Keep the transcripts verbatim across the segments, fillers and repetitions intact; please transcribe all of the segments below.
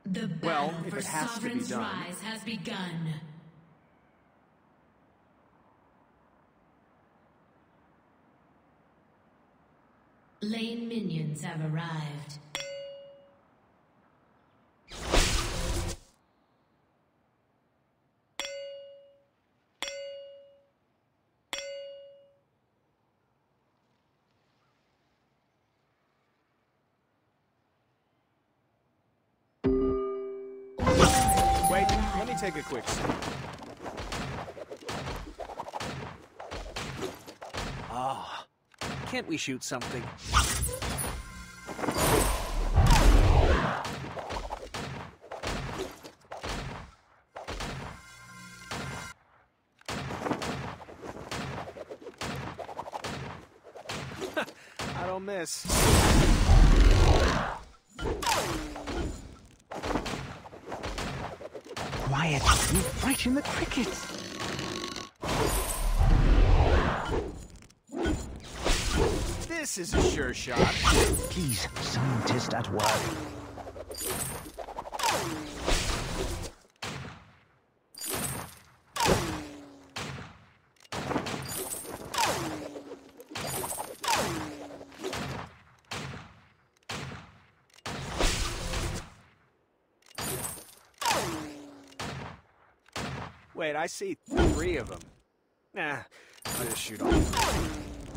The battle Well, if for it has to be Sovereign's done. Rise has begun. Lane minions have arrived. Wait, let me take a quick sip. Ah, can't we shoot something? I don't miss. Quiet! You frighten the crickets! This is a sure shot. Please, scientist at work. Wait, I see three of them. Nah, I'll just shoot all of them.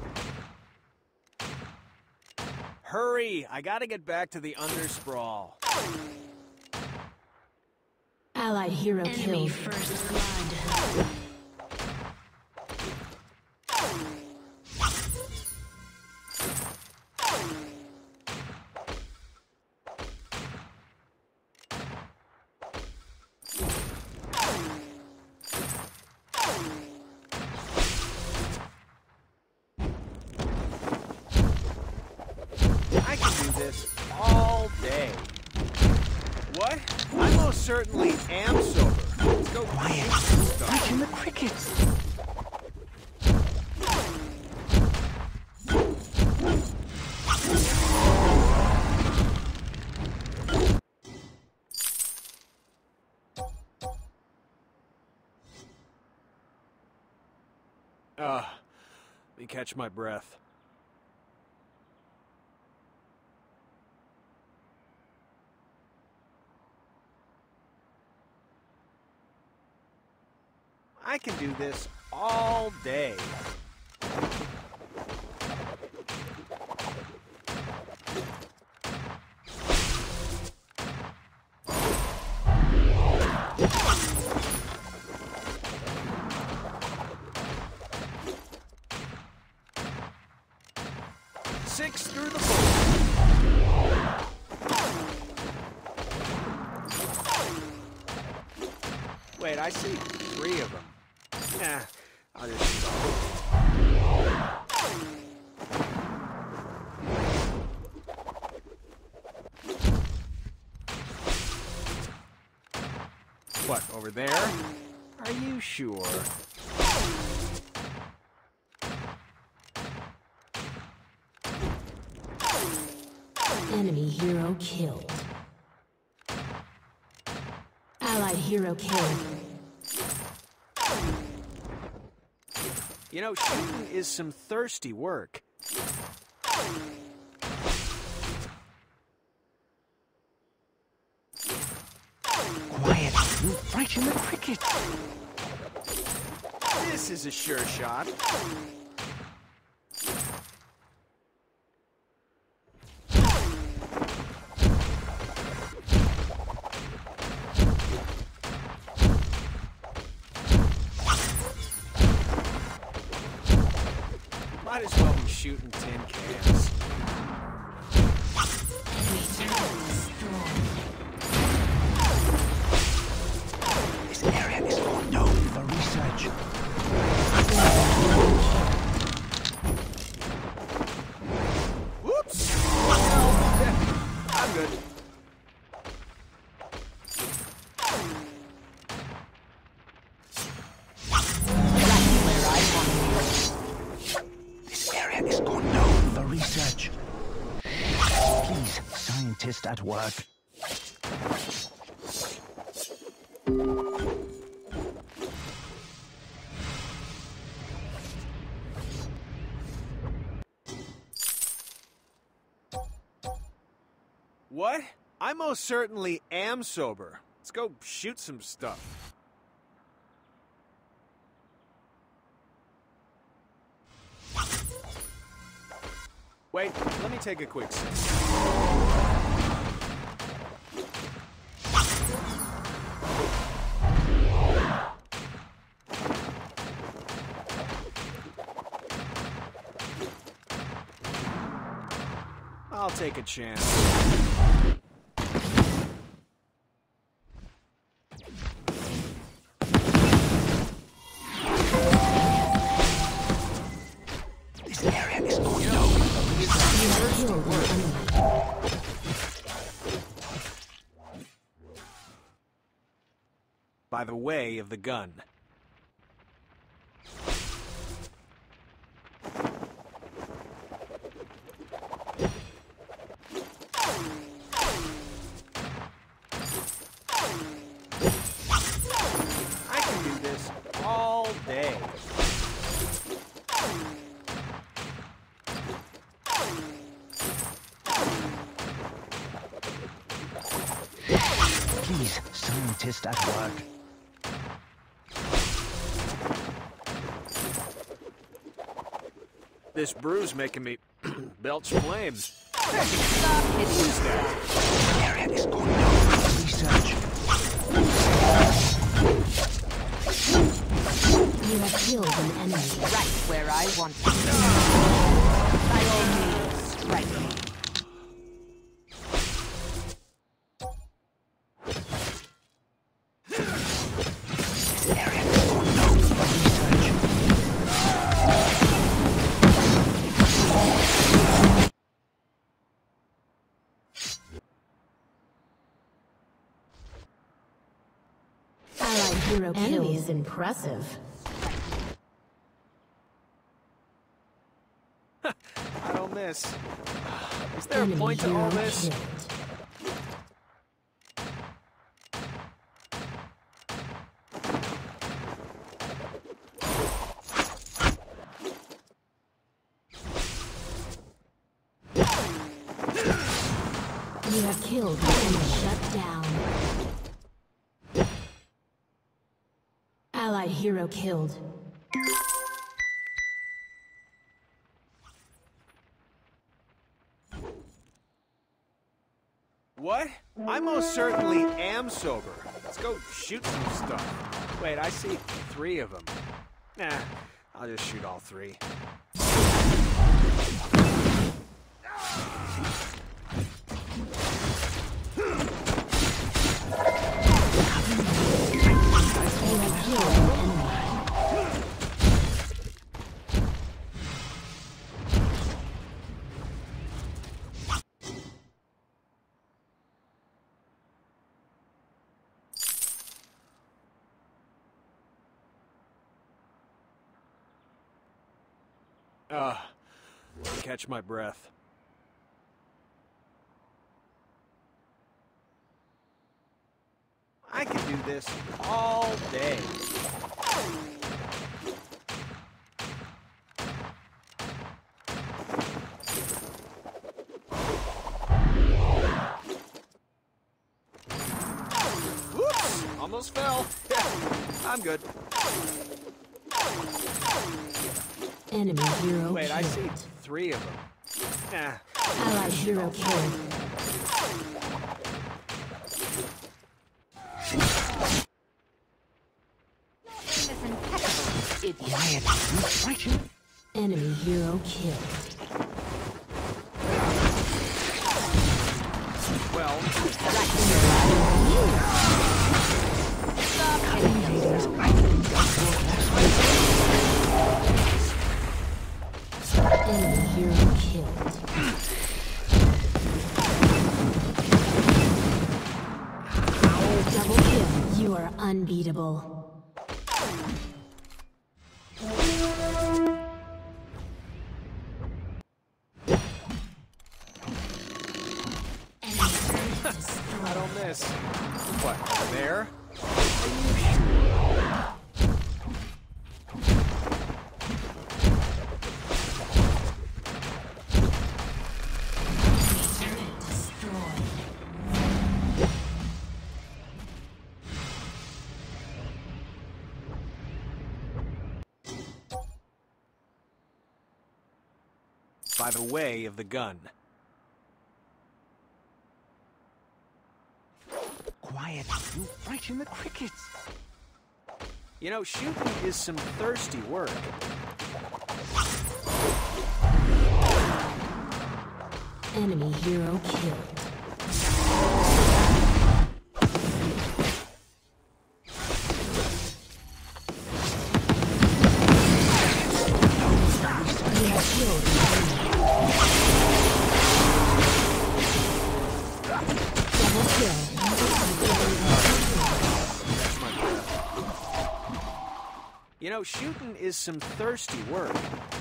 Hurry! I gotta get back to the undersprawl. Allied hero Enemy killed. First blood. I can do this all day. What? I most certainly am sober. Let's go Quiet! shoot stuff. Frighten the crickets! Ah, let me catch my breath. I can do this all day. Six through the book. Wait, I see three of them. Nah, I'll just shoot all of them. What, over there? Are you sure? Enemy hero killed. Allied hero killed. You know, shooting is some thirsty work. Quiet! You frighten the crickets! This is a sure shot. Might as well be shooting tin cans. This area is unknown for research. Whoops! I'm good. This area is unknown for research. Please, scientist at work. What? I most certainly am sober. Let's go shoot some stuff. Wait, let me take a quick sip. I'll take a chance. This area is unknown. By the way of the gun. I can do this all day. Please, scientist at work. This brew's making me belch flames. This area is unknown. Research. You have killed an enemy. Right where I want to. By all means, strike me. This area is unknown. Research. Allied hero kill is impressive. I don't miss. Is there a Enemy point to all hero this? killed. You have killed the enemy. Shut down. Allied hero killed. What? I most certainly am sober. Let's go shoot some stuff. Wait, I see three of them. Nah, I'll just shoot all three. You have killed an enemy. Uh, catch my breath. I can do this all day. Whoops! Almost fell. Yeah, I'm good. Enemy hero Wait, I see killed. three of them. Nah. Allied hero killed. Quiet. Not fighting. Enemy hero killed. Well, Enemy hero killed. Double kill. You are unbeatable. I don't miss. What, over there? Turret destroyed. by the way of the gun. Quiet, you frighten the crickets. You know, shooting is some thirsty work. Enemy hero killed. You know, shooting is some thirsty work.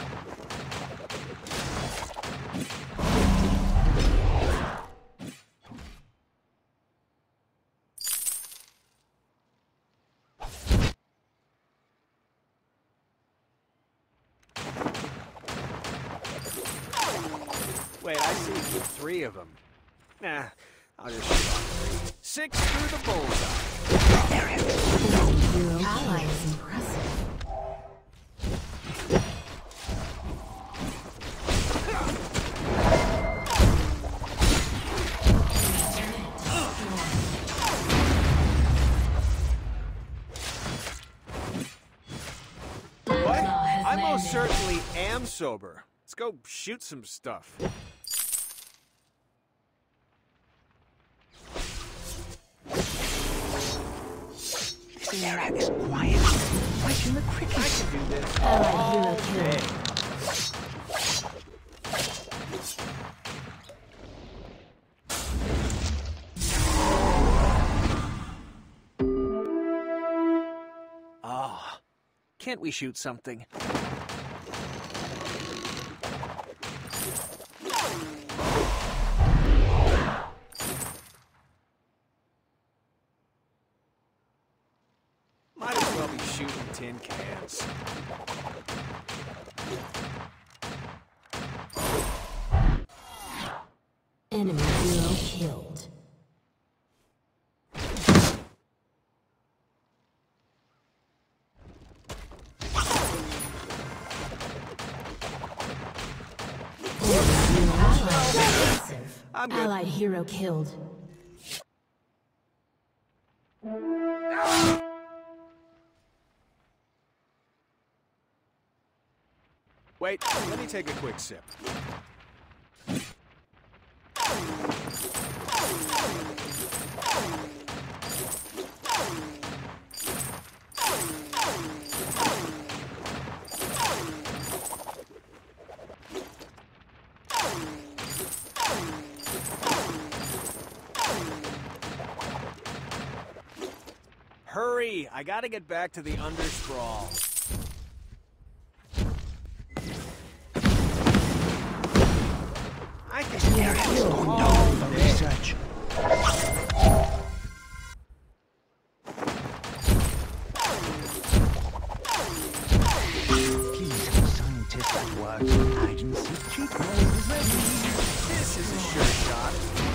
Wait, I see three of them. Nah, I'll just shoot all three. Six through the bullseye. There it is. Hero ally is impressive. What? I most certainly am sober. Let's go shoot some stuff. This area is quiet. Frighten the crickets. I can do this Allied all hero day. killed. Ah, can't we shoot something? Might as well be shooting tin cans. Enemy hero killed. I'm good. Allied hero killed. Wait, let me take a quick sip. Hurry! I gotta get back to the undersprawl. I can hear it all For day. research. Please, scientists at work. Hide and seek treatment is ready. This is a sure shot.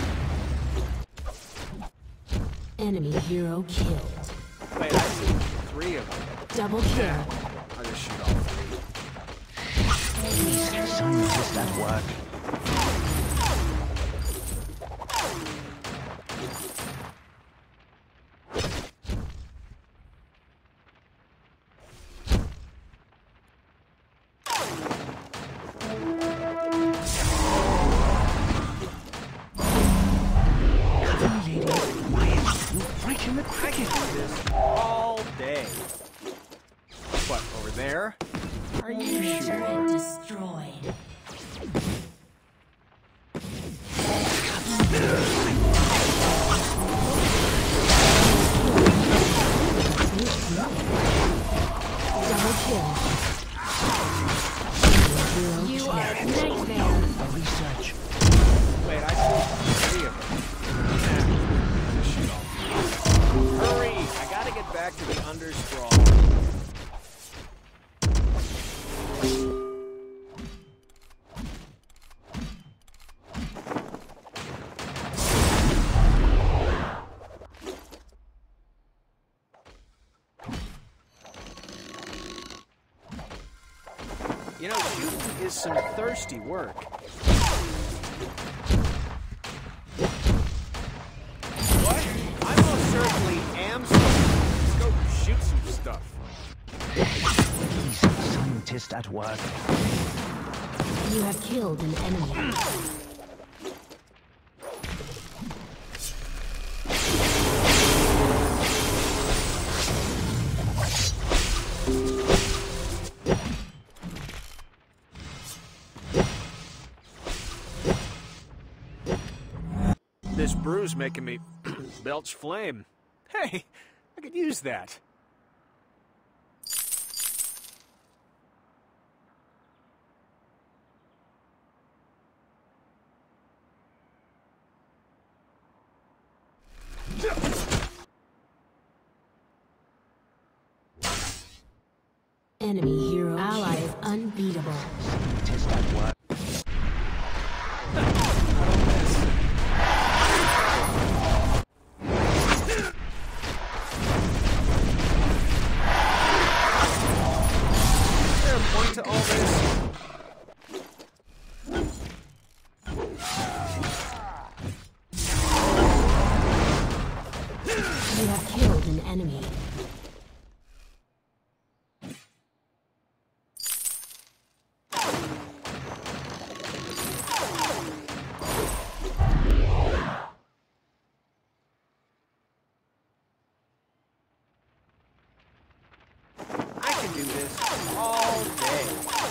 Enemy hero killed. Wait, I see three of them. Double kill. I'll just shoot all three. Please, scientists at work. I can do this all day. What, over there? Are you Enemy sure? turret destroyed. Double kill. You are a nightmare. For research. Wait, I see three of them. Nah, just shoot all three. Hurry! I gotta get back to the undersprawl. is some thirsty work. What? I most certainly am sober. Let's go shoot some stuff. He's a scientist at work. You have killed an enemy. This brew's making me belch flame. Hey, I could use that. Enemy hero ally is unbeatable. Scientist at work. Is there a point to all this? You have killed an enemy. I can do this all day.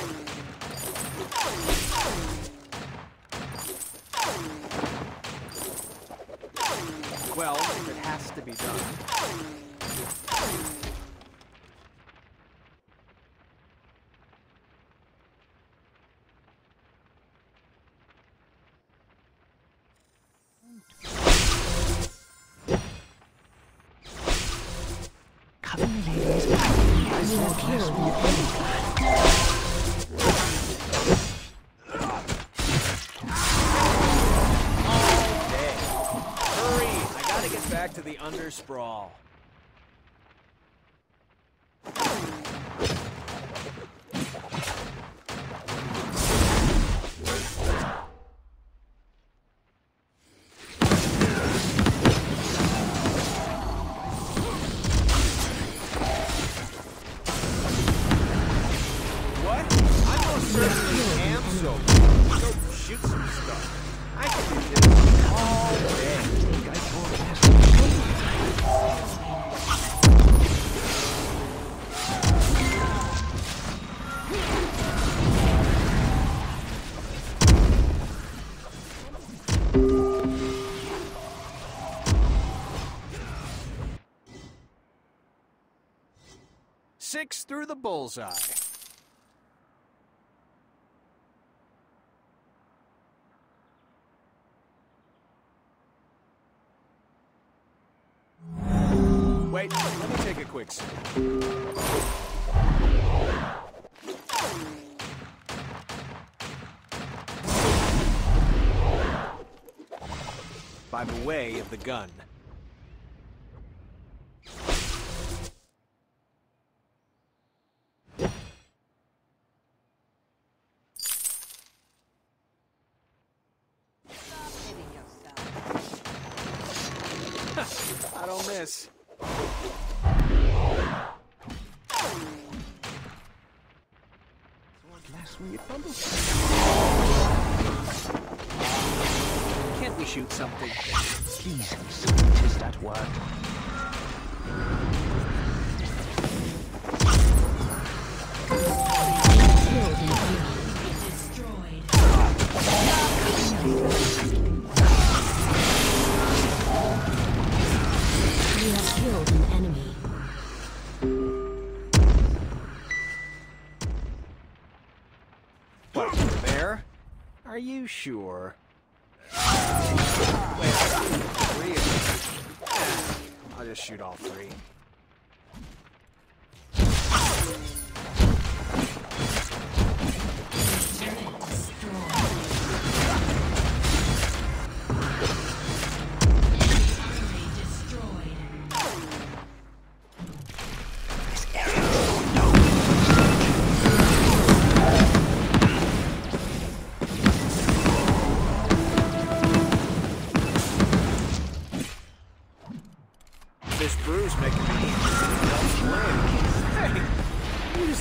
Well, it has to be done. Cover me, ladies. You have killed an enemy. All day. Hurry! I gotta get back to the undersprawl. What? I most certainly am sober. Go shoot some stuff. I can do this all day. Six through the bullseye. Wait, let me take a quick sip. By the way of the gun. I don't miss. Last week, Can't we shoot something? please, scientist at work. Killed an enemy. Destroyed. You have killed an enemy. What, there? Are you sure? Wait, three of them. Eh, I'll just shoot all three.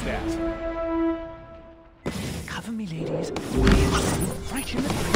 that? Cover me, ladies. Quiet. Right in the cricket.